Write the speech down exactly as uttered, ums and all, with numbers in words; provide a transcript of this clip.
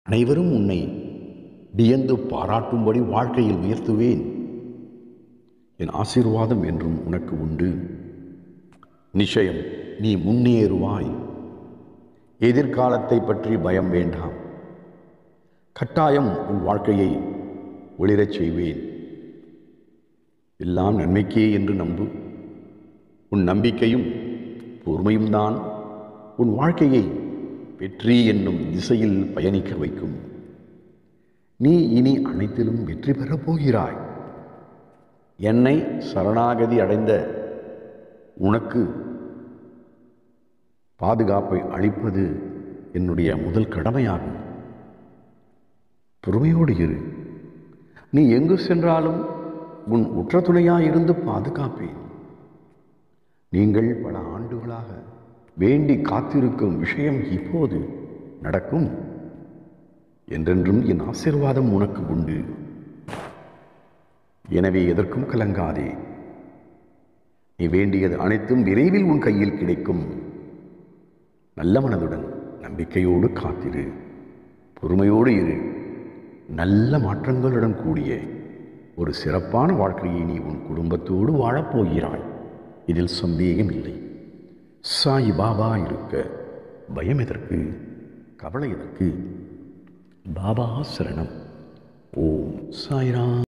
அனைவரும் உன்னை வியந்து பாராட்டும்படி வாழ்க்கையில் உயர்த்துவேன். என் ஆசீர்வாதம் என்றும் உனக்கு உண்டு. நிச்சயம் நீ முன்னேறுவாய். எதிர்காலத்தை பற்றி பயம் வேண்டாம். கட்டாயம் உன் வாழ்க்கையை ஒளிரச் செய்வேன். எல்லாம் நன்மைக்கே என்று நம்பு. உன் நம்பிக்கையும் பொறுமையும் தான் உன் வாழ்க்கையை வெற்றி என்னும் திசையில் பயணிக்க வைக்கும். நீ இனி அனைத்திலும் வெற்றி பெறப் போகிறாய். என்னை சரணாகதி அடைந்த உனக்கு பாதுகாப்பை அளிப்பது என்னுடைய முதல் கடமையாகும். பொறுமையோடு இரு. நீ எங்கு சென்றாலும் உன் உற்ற துணையாயிருந்து பாதுகாப்பேன். நீங்கள் பல ஆண்டுகளாக வேண்டி காத்திருக்கும் விஷயம் இப்போது நடக்கும். என்றென்றும் என் ஆசீர்வாதம் உனக்கு உண்டு. எனவே எதற்கும் கலங்காதே. நீ வேண்டியது அனைத்தும் விரைவில் உன் கையில் கிடைக்கும். நல்ல மனதுடன் நம்பிக்கையோடு காத்திரு. பொறுமையோடு இரு. நல்ல மாற்றங்களுடன் கூடிய ஒரு சிறப்பான வாழ்க்கையை நீ உன் குடும்பத்தோடு வாழப்போகிறாய். இதில் சந்தேகம் இல்லை. சாய் பாபா இருக்க பயம் எதற்கு? கவலை எதற்கு? பாபா சரணம். ஓம் சாய்ராம்.